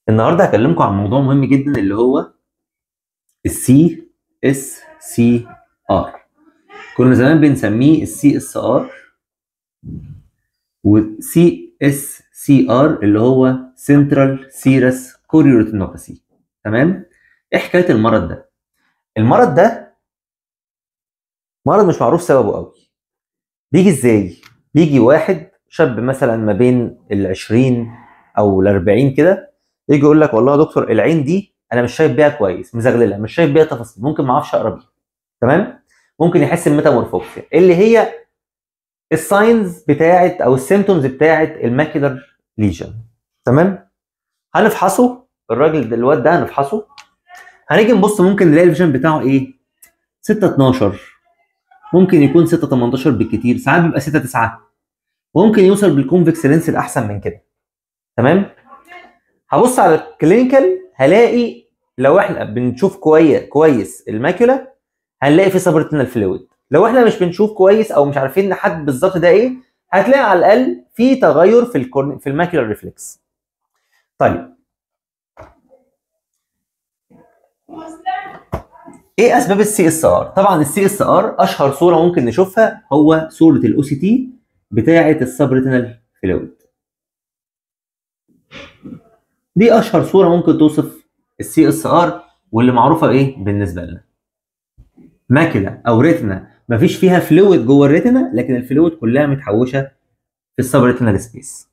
النهارده هكلمكم عن موضوع مهم جدا اللي هو السي اس سي ار. كنا زمان بنسميه السي اس ار والسي اس سي ار اللي هو سنترال سيرس كوريوريتينوباثي. تمام؟ ايه حكايه المرض ده؟ المرض ده مرض مش معروف سببه قوي. بيجي ازاي؟ بيجي واحد شاب مثلا ما بين ال20 او ال40 كده، يجي يقول لك والله يا دكتور العين دي انا مش شايف بيها كويس، مزغلله، مش شايف بيها تفاصيل، ممكن ما اعرفش اقرا بيها. تمام؟ ممكن يحس بميتامورفوكسيا اللي هي الساينز بتاعت او السيمتومز بتاعت الماكيولار ليجن. تمام؟ هنفحصه الراجل ده، الواد ده هنفحصه، هنيجي نبص ممكن نلاقي الفيجن بتاعه ايه؟ 6/12، ممكن يكون 6/18 بالكتير، ساعات بيبقى 6/9، ممكن يوصل بالكونفكس لينس الاحسن من كده. تمام؟ هبص على الكلينيكال هلاقي لو احنا بنشوف كويس الماكيولا هنلاقي في سبرتينال فلويد. لو احنا مش بنشوف كويس او مش عارفين نحدد بالظبط ده ايه، هتلاقي على الاقل في تغير في الماكيولار ريفلكس. طيب ايه اسباب السي اس ار؟ طبعا السي اس ار اشهر صوره ممكن نشوفها هو صوره الاو سي تي بتاعه السبرتينال فلويد. دي اشهر صوره ممكن توصف السي اس ار، واللي معروفه ايه بالنسبه لنا؟ ماكيولا او ريتنا مفيش فيها فلويد جوه الريتنا، لكن الفلويد كلها متحوشه في السبريتنال سبيس.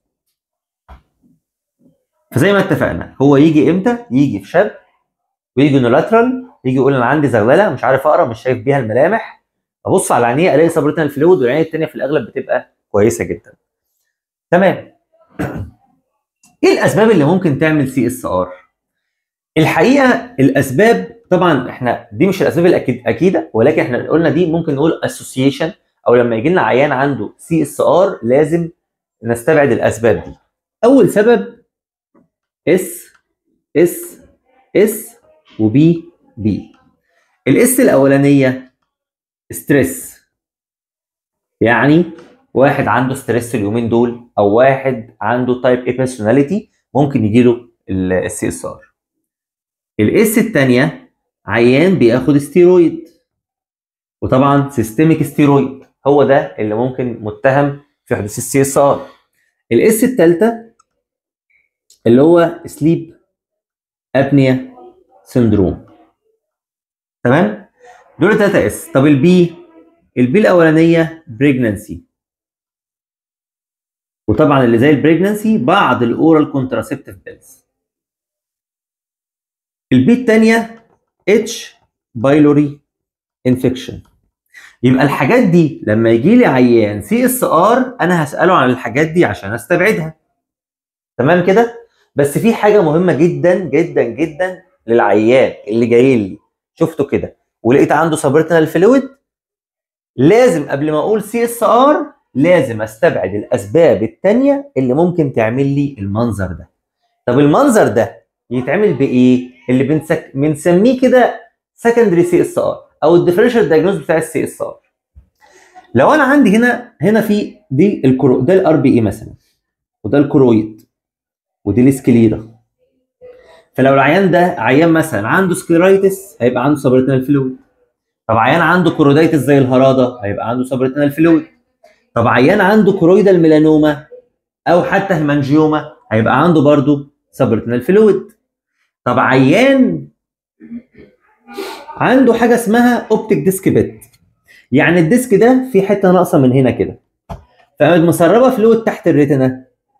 فزي ما اتفقنا هو يجي امتى؟ يجي في شاب ويجي نولاترال، يجي يقول انا عندي زغلله مش عارف اقرا، مش شايف بيها الملامح، ابص على عينيه الاقي سبريتنال فلويد، والعين الثانيه في الاغلب بتبقى كويسه جدا. تمام؟ ايه الاسباب اللي ممكن تعمل سي اس ار؟ الحقيقه الاسباب طبعا احنا دي مش الاسباب الاكيده، ولكن احنا قلنا دي ممكن نقول اسوسيشن، او لما يجي لنا عيان عنده سي اس ار لازم نستبعد الاسباب دي. اول سبب اس اس اس وبي بي. الاس الاولانيه ستريس، يعني واحد عنده ستريس اليومين دول، او واحد عنده تايب اي بيرسوناليتي ممكن يجي له السي اس ار. الاس الثانيه عيان بياخد ستيرويد، وطبعا سيستميك ستيرويد هو ده اللي ممكن متهم في حدوث السي اس ار. الاس الثالثه اللي هو سليب ابنيا سندروم. تمام؟ دول 3 اس. طب البي الاولانيه بريجنانسي، وطبعا اللي زي البريجنانسي بعض الاورال كونتراسيبتيف بيلز. البي الثانيه اتش بايلوري انفكشن. يبقى الحاجات دي لما يجي لي عيان سي اس ار انا هساله عن الحاجات دي عشان استبعدها. تمام كده؟ بس في حاجه مهمه جدا جدا جدا للعيان اللي جاي لي شفته كده ولقيت عنده سبرتينال فلويد، لازم قبل ما اقول سي اس ار لازم استبعد الاسباب الثانيه اللي ممكن تعمل لي المنظر ده. طب المنظر ده يتعمل بايه؟ اللي بنسميه كده سكندري سي اس ار او الديفرنشال دايجنوز بتاع السي اس ار. لو انا عندي هنا في دي ده الار بي اي مثلا، وده الكرويد، ودي السكليرا. فلو العيان ده عيان مثلا عنده سكليرايتس هيبقى عنده سبرتينال فلويد. طب عيان عنده كورودايتس زي الهراده هيبقى عنده سبرتينال فلويد. طب عيان عنده كرويدال ميلانوما او حتى هيمانجيوما هيبقى عنده برضه سبرتينال فلويد. طب عيان عنده حاجه اسمها اوبتيك ديسك بيت، يعني الديسك ده في حته ناقصه من هنا كده، فقامت مسربه فلويد تحت الريتنا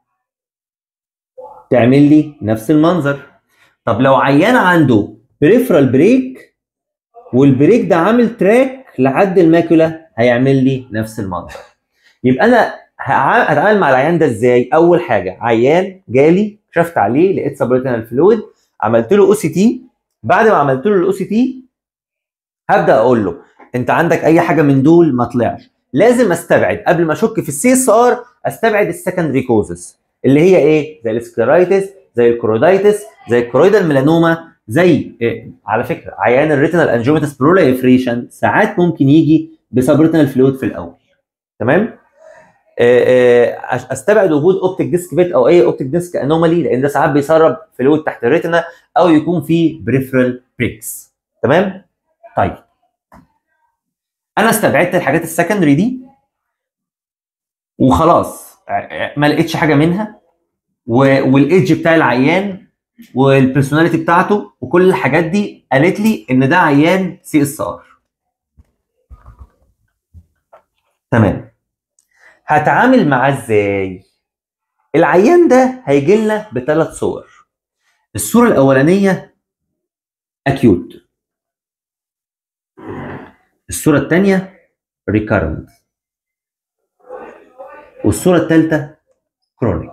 تعمل لي نفس المنظر. طب لو عيان عنده بريفرال بريك والبريك ده عامل تراك لحد الماكولا هيعمل لي نفس المنظر. يبقى انا هتعامل مع العيان ده ازاي؟ اول حاجه عيان جالي كشفت عليه لقيت سبريتنال فلويد، عملت له او سي تي. بعد ما عملت له الاو سي تي هبدا اقول له انت عندك اي حاجه من دول ما طلعش، لازم استبعد قبل ما اشك في السي اس ار، استبعد السكندري كوزز اللي هي ايه؟ زي السكليرايتس، زي الكورودايتس، زي الكرويدال ميلانوما، زي إيه؟ على فكره عيان الريتينال انجيوماتس بروليفريشن ساعات ممكن يجي بسبريتنال فلويد في الاول. تمام؟ استبعد وجود اوبتيك ديسك بيت او اي اوبتيك ديسك انومالي، لان ده ساعات بيسرب فلويد تحت الريتنا او يكون فيه بريفرال بريكس. تمام؟ طيب انا استبعدت الحاجات السكندري دي وخلاص، ما لقيتش حاجه منها، والايدج بتاع العيان والبيرسوناليتي بتاعته وكل الحاجات دي قالت لي ان ده عيان CSR. تمام، هتعامل معاه ازاي؟ العيان ده هيجي لنا بثلاث صور. الصوره الاولانيه اكيوت، الصوره الثانيه ريكارنت، والصوره الثالثه كرونيك.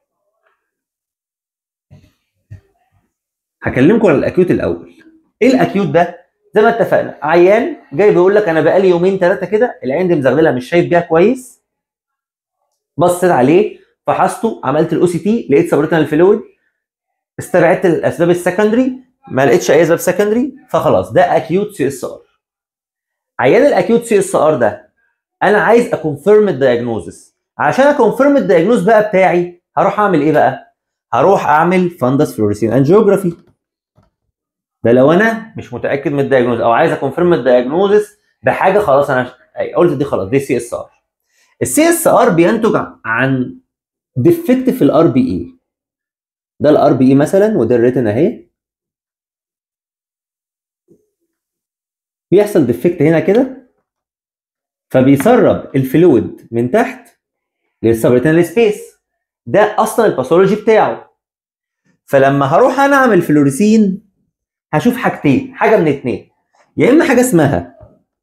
هكلمكم على الاكيوت الاول. ايه الاكيوت ده؟ زي ما اتفقنا، عيان جاي بيقول لك انا بقالي يومين ثلاثه كده العين دي مزغلله مش شايف بيها كويس، بصيت عليه فحصته، عملت الاو سي تي لقيت سبريتنال فلويد، استبعدت الاسباب السكندري ما لقيتش اي اسباب سكندري، فخلاص ده اكيوت CSR. عيان الاكيوت CSR ده انا عايز اكونفيرم الدايجنوزس. عشان اكونفيرم الدايجنوز بقى بتاعي هروح اعمل ايه بقى؟ هروح اعمل فاندس فلوريسين انجيوجرافي. ده لو انا مش متاكد من الدايجنوز او عايز اكونفيرم الدايجنوزس بحاجه، خلاص انا قلت دي خلاص دي CSR. CSR بينتج عن ديفكت في RBE. ده RBE مثلا وده الريتنا اهي، بيحصل ديفكت هنا كده فبيسرب الفلويد من تحت للسبريتنال سبيس. ده اصلا الباثولوجي بتاعه. فلما هروح انا اعمل فلوريسين هشوف حاجتين، حاجه من اتنين، يا اما حاجه اسمها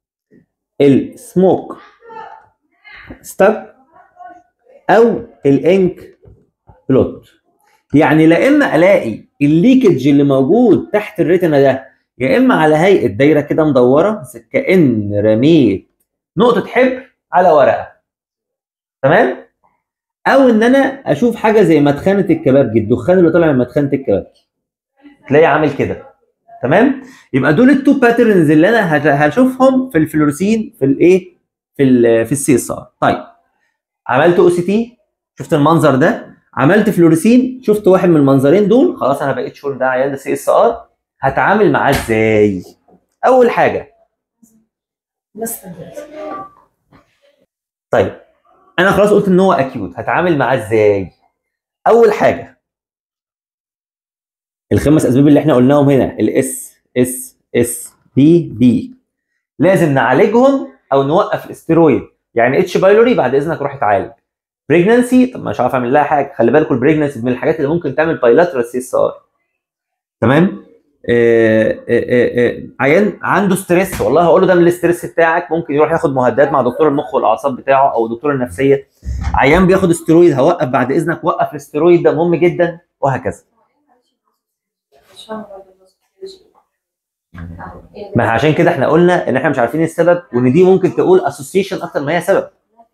السموك ستاب او الانك بلوت. يعني لا اما الاقي الليكج اللي موجود تحت الريتنا ده يا اما على هيئه دايره كده مدوره كأن رميت نقطه حبر على ورقه، تمام، او ان انا اشوف حاجه زي مدخنه الكبابجي، الدخان اللي طالع من مدخنه الكبابجي تلاقي عامل كده. تمام، يبقى دول التو باترنز اللي انا هشوفهم في الفلوريسين في الايه في CSR. طيب عملت او سي تي شفت المنظر ده، عملت فلوريسين شفت واحد من المنظرين دول، خلاص انا بقيت شور ده عيان ده CSR. هتعامل معاه ازاي؟ اول حاجه طيب انا خلاص قلت ان هو اكيوت، هتعامل معاه ازاي؟ اول حاجه الخمس اسباب اللي احنا قلناهم هنا، SSSBB لازم نعالجهم او نوقف الاستيرويد. يعني اتش بايلوري بعد اذنك روح اتعالج. بريجنانسي طب مش عارف اعمل لها حاجه، خلي بالكم البريجنانسي من الحاجات اللي ممكن تعمل بايلاترال CSR. تمام، عيان عنده ستريس، والله هقول له ده من الاستريس بتاعك، ممكن يروح ياخد مهدئات مع دكتور المخ والاعصاب بتاعه او دكتور النفسيه. عيان بياخد استيرويد هوقف بعد اذنك، وقف الاستيرويد ده مهم جدا، وهكذا. ما عشان كده احنا قلنا ان احنا مش عارفين السبب، وان دي ممكن تقول اسوسيشن اكتر ما هي سبب.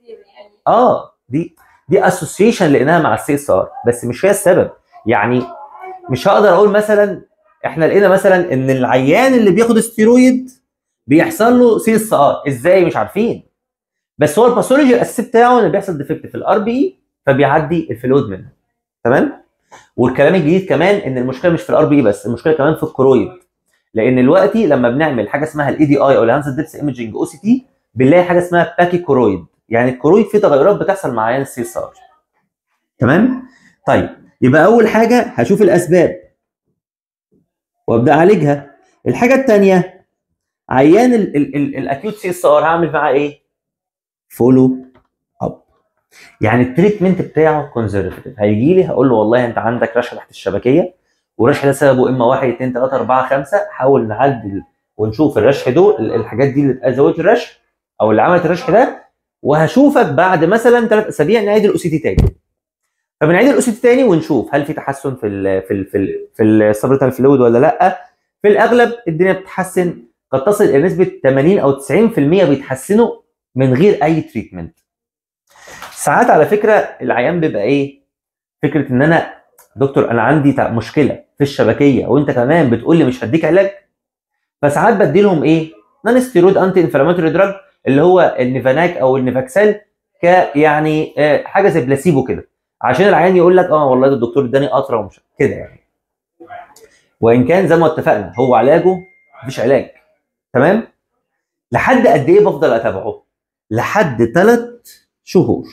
دي اسوسيشن لقيناها مع CSR بس مش هي السبب. يعني مش هقدر اقول مثلا احنا لقينا مثلا ان العيان اللي بياخد استيرويد بيحصل له CSR، ازاي؟ مش عارفين، بس هو الباثولوجي الاساسي بتاعه ان بيحصل ديفكت في RBE فبيعدي الفلويد منه. تمام، والكلام الجديد كمان ان المشكله مش في RBE بس، المشكله كمان في الكرويد، لان دلوقتي لما بنعمل حاجه اسمها الADI او الهانس ديبس ايمجنج او سي تي بنلاقي حاجه اسمها باكي كرويد، يعني الكرويد فيه تغيرات بتحصل مع عيان CSR. تمام، طيب يبقى اول حاجه هشوف الاسباب وابدا اعالجها. الحاجه الثانيه عيان الاكيوت CSR هعمل معاه ايه؟ فولو اب. يعني التريتمنت بتاعه كونزرفتيف. هيجي لي هقول له والله انت عندك رشح تحت الشبكيه، والرشح ده سببه اما 1 2 3 4 5، حاول نعدل ونشوف الرشح دول الحاجات دي اللي زودت الرشح او اللي عملت الرشح ده، وهشوفك بعد مثلا 3 اسابيع نعيد الاو سي تي تاني. فبنعيد الاو سي تي تاني ونشوف هل في تحسن في السبريتال فلويد ولا لا. في الاغلب الدنيا بتتحسن، قد تصل الى نسبه 80 او 90% بيتحسنوا من غير اي تريتمنت. ساعات على فكره العيان بيبقى ايه؟ فكره ان انا دكتور انا عندي مشكله في الشبكيه وانت كمان بتقول لي مش هديك علاج، فساعات بدي لهم ايه؟ نون ستيرويد انتي انفلاماتوري دراج اللي هو النيفاناك او النيفاكسال ك يعني حاجه زي بلاسيبو كده، عشان العيان يقول لك اه والله ده الدكتور اداني قطره ومش كده يعني. وان كان زي ما اتفقنا هو علاجه مفيش علاج. تمام؟ لحد قد ايه بفضل اتابعه؟ لحد 3 شهور.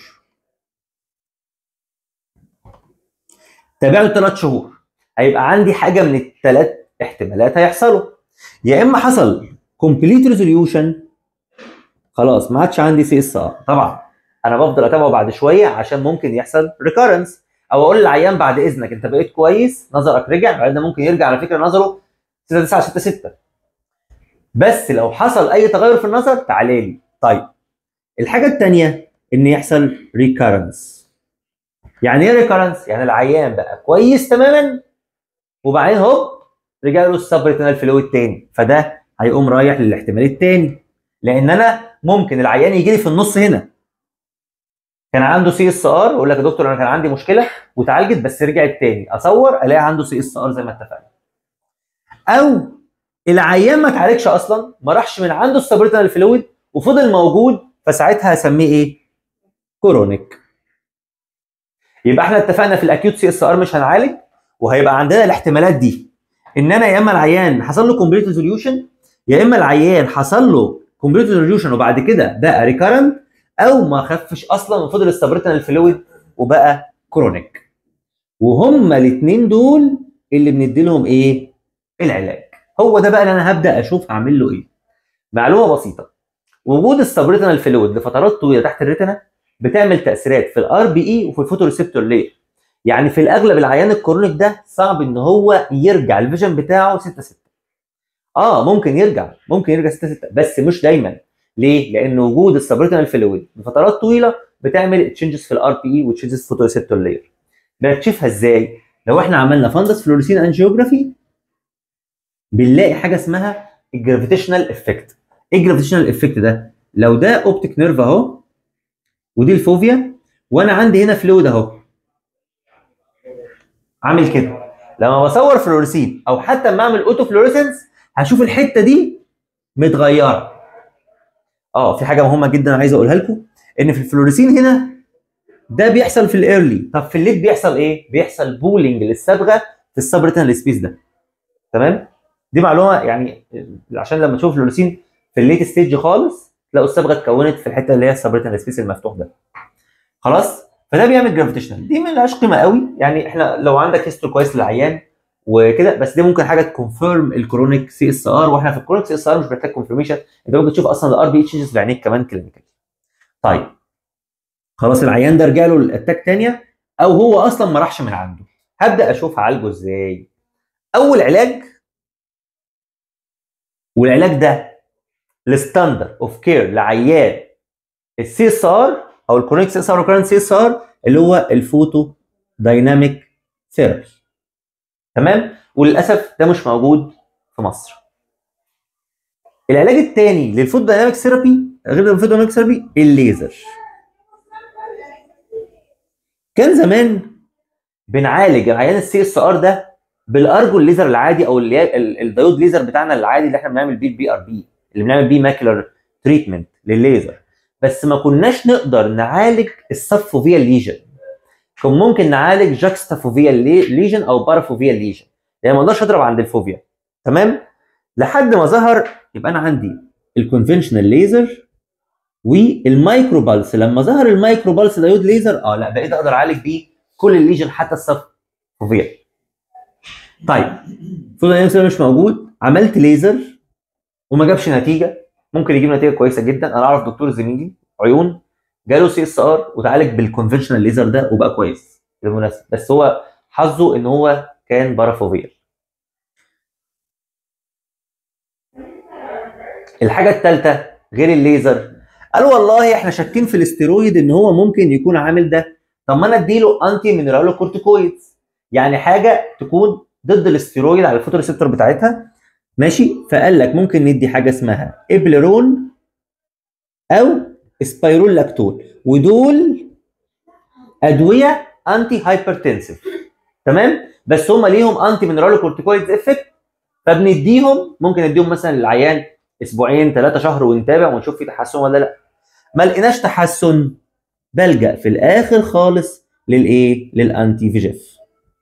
تابعه 3 شهور، هيبقى عندي حاجه من ال3 احتمالات هيحصلوا. يا اما حصل كومبليت ريزوليوشن، خلاص ما عادش عندي سي اس ار. طبعا انا بفضل اتابعه بعد شويه عشان ممكن يحصل ريكارنس، او اقول للعيان بعد اذنك انت بقيت كويس، نظرك رجع، بعدين ممكن يرجع على فكره نظره 6 9 6 6. بس لو حصل اي تغير في النظر تعالى لي. طيب الحاجه الثانيه ان يحصل ريكارنس. يعني ايه ريكارنس؟ يعني العيان بقى كويس تماما وبعدين هوب رجع له السبريتنال فلويد تاني، فده هيقوم رايح للاحتمال الثاني. لان انا ممكن العيان يجي لي في النص هنا كان عنده سي اس ار، يقول لك يا دكتور انا كان عندي مشكله واتعالجت بس رجعت تاني، اصور الاقي عنده سي اس ار زي ما اتفقنا. او العيان ما اتعالجش اصلا، ما راحش من عنده السبريتنال فلويد وفضل موجود، فساعتها هسميه ايه؟ كورونيك. يبقى احنا اتفقنا في الاكيوت سي اس ار مش هنعالج، وهيبقى عندنا الاحتمالات دي ان انا يا اما العيان حصل له كومبليت ريزوليوشن، يا اما العيان حصل له كومبليت ريزوليوشن وبعد كده بقى ريكارنت، او ما خفش اصلا وفضل السبريتنال فلويد وبقى كرونيك. وهم الاثنين دول اللي بندي لهم ايه؟ العلاج. هو ده بقى اللي انا هبدا اشوف هعمل له ايه. معلومه بسيطه، وجود السبريتنال فلويد لفترات طويله تحت الريتنا بتعمل تاثيرات في الار بي اي وفي الفوتوريسبتور لير. يعني في الاغلب العيان الكرونيك ده صعب ان هو يرجع الفيجن بتاعه 6 6. ممكن يرجع 6 6 بس مش دايما. ليه؟ لان وجود السبريتنال فلويد لفترات طويله بتعمل تشينجز في الار بي اي وتشينجز في الفوتوريسبتور لير. بنكتشفها ازاي؟ لو احنا عملنا فندس فلوريسين انجيوجرافي بنلاقي حاجه اسمها الجرافيتيشنال افكت. ايه الجرافيتيشنال افكت ده؟ لو ده اوبتيك نيرف اهو ودي الفوفيا، وانا عندي هنا فلويد اهو عامل كده، لما بصور فلوريسين او حتى لما اعمل اوتو فلوريسنس هشوف الحته دي متغيره. في حاجه مهمه جدا عايز اقولها لكم، ان في الفلوريسين هنا ده بيحصل في الايرلي، طب في الليت بيحصل ايه؟ بيحصل بولينج للصبغه في السبريتنال سبيس ده. تمام؟ دي معلومه يعني عشان لما تشوف فلوريسين في الليت ستيج خالص تلاقوا الصبغه اتكونت في الحته اللي هي السبريتنال سبيس المفتوح ده. خلاص؟ فده بيعمل جرافيتيشنال، دي ملهاش قيمه قوي، يعني احنا لو عندك هيستوري كويس للعيان وكده، بس دي ممكن حاجه تكونفيرم الكرونيك سي اس ار، واحنا في الكرونيك سي اس ار مش محتاج كونفيرميشن، انت ممكن تشوف اصلا الار بي تشينجز بعينيك كمان كلينيكال. طيب خلاص العيان ده رجع له الاتاك ثانيه او هو اصلا ما راحش من عنده، هبدا اشوف هعالجه ازاي. اول علاج، والعلاج ده الستاندرد اوف كير لعيان السي اس ار او الكرونيك سي اس ار وكرونيك سي اس ار، اللي هو الفوتو دايناميك ثيرابي. تمام؟ وللاسف ده مش موجود في مصر. العلاج الثاني للفوتو دايناميك ثيرابي غير الفوتو دايناميك ثيرابي الليزر. كان زمان بنعالج العيان السي اس ار ده بالارجو الليزر العادي او الدايود ليزر بتاعنا العادي اللي احنا بنعمل بيه البي ار بي، اللي بنعمل بيه ماكيولار تريتمنت للليزر، بس ما كناش نقدر نعالج السبفوفيال ليجن. كان ممكن نعالج جاكستافوفيال ليجن او بارافوفيال ليجن، يعني ما اقدرش اضرب عند الفوفيا. تمام؟ لحد ما ظهر يبقى انا عندي الكونفنشنال ليزر والمايكرو بالس. لما ظهر المايكرو بالس دايود ليزر لا بقيت اقدر اعالج بيه كل الليجن حتى السبفوفيال. طيب فوتو مش موجود، عملت ليزر وما جابش نتيجه، ممكن يجيب نتيجه كويسه جدا. انا اعرف دكتور زميلي عيون جاله سي اس ار وتعالج بالكونفنشنال ليزر ده وبقى كويس بالمناسبه، بس هو حظه ان هو كان بارافوفيال. الحاجه الثالثه غير الليزر، قالوا والله احنا شاكين في الاستيرويد ان هو ممكن يكون عامل ده، طب ما انا اديله انتي مينرالو كورتيكويدز، يعني حاجه تكون ضد الاستيرويد على الفوتوريسبتور بتاعتها. ماشي؟ فقال لك ممكن ندي حاجه اسمها ابليرون او سبايرول لاكتون، ودول ادويه انتي هايبرتنسيف. تمام؟ بس هم ليهم انتي مينرالو كورتيكويدز افكت، فبنديهم، ممكن نديهم مثلا للعيان اسبوعين 3 شهر ونتابع ونشوف في تحسن ولا لا. ما لقيناش تحسن بلجأ في الاخر خالص للايه؟ للانتي فيجيف.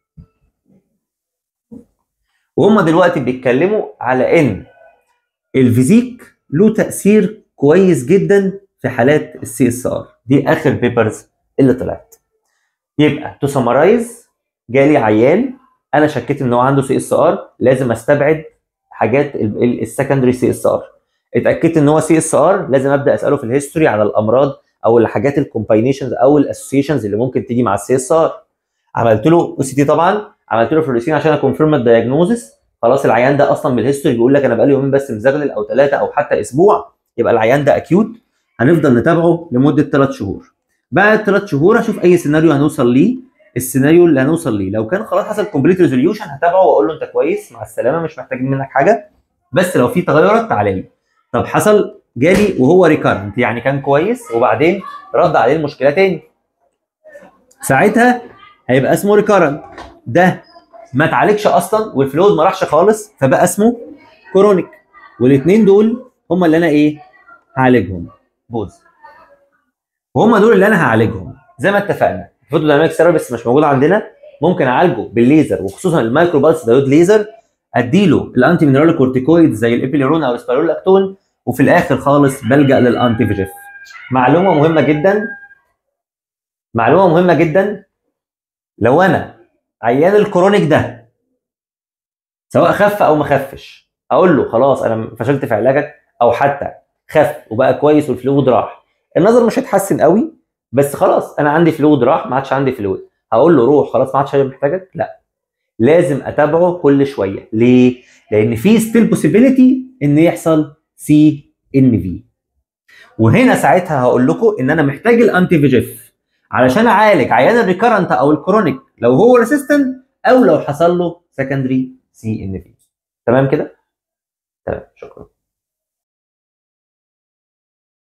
وهم دلوقتي بيتكلموا على ان الفيزيك له تاثير كويس جدا في حالات السي اس ار. دي اخر بيبرز اللي طلعت. يبقى تو سمرايز، جالي عيان انا شكيت ان هو عنده سي اس ار، لازم استبعد حاجات السكندري سي اس ار. اتاكدت ان هو سي اس ار، لازم ابدا اساله في الهيستوري على الامراض او الحاجات الكومباينيشنز او الاسوسيشنز اللي ممكن تيجي مع السي اس ار. عملت له او سي تي، طبعا عملت له فلوريسين عشان اكونفيرم الدايجنوزس. خلاص العيان ده اصلا من الهيستوري بيقول لك انا بقالي يومين بس مزغلل او 3 او حتى اسبوع، يبقى العيان ده اكيوت. هنفضل نتابعه لمده 3 شهور. بعد 3 شهور هشوف اي سيناريو هنوصل ليه. السيناريو اللي هنوصل ليه لو كان خلاص حصل كومبليت ريزوليوشن هتابعه واقول له انت كويس مع السلامه مش محتاجين منك حاجه، بس لو في تغيرات تعالى لي. طب حصل جالي وهو ريكارنت، يعني كان كويس وبعدين رد عليه المشكله تاني، ساعتها هيبقى اسمه ريكارنت. ده ما اتعالجش اصلا والفلويد ما راحش خالص فبقى اسمه كرونيك. والاثنين دول هم اللي انا ايه؟ هعالجهم. بوز. وهم دول اللي انا هعالجهم زي ما اتفقنا. الفوتودايناميك ثيرابي بس مش موجود عندنا، ممكن اعالجه بالليزر وخصوصا المايكرو بالس دايود ليزر. اديله الانتي مينرال كورتيكويد زي الابيليرون او السبايرولاكتون، وفي الاخر خالص بلجأ للانتي فيجيف. معلومه مهمه جدا، معلومه مهمه جدا، لو انا عيان الكرونيك ده سواء خف او ما خفش اقول له خلاص انا فشلت في علاجك، او حتى خف وبقى كويس والفلويد راح، النظر مش هيتحسن قوي بس خلاص انا عندي فلويد راح ما عادش عندي فلويد، هقول له روح خلاص ما عادش محتاجك؟ لا، لازم اتابعه كل شويه. ليه؟ لان في ستيل بوسيبيليتي ان يحصل سي ان في، وهنا ساعتها هقول لكم ان انا محتاج الانتي فيجيف علشان اعالج عيان الريكارنت او الكرونيك لو هو ريسيستنت او لو حصل له سكندري سي ان في. تمام كده؟ تمام، شكرا.